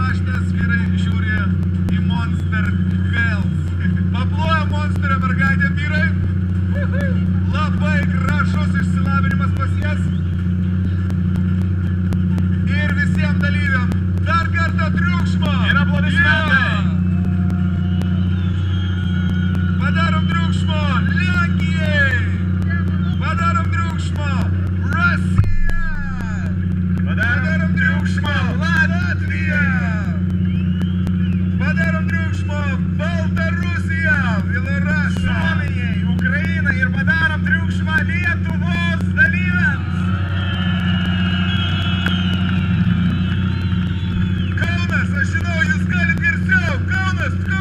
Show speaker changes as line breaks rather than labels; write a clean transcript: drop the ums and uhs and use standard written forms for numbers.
paštas vyrai žiūri į Monster Health. Paploja Monsterio mergaitė vyrai. Labai gražus išsilavinimas pas jas. Ir visiems dalyviam dar kartą triukšmo.
Ir aplodismentai.
Padarom triukšmo Lenkijai. Padarom triukšmo Rusija. Padarom triukšmo Latvija. Padarom triukšmo Baltarusija.
Suomijai, Ukrainai ir padarom triukšmą Lietuvos dalyviams.
Kaunas, aš žinau, jūs galit garsiau. Kaunas,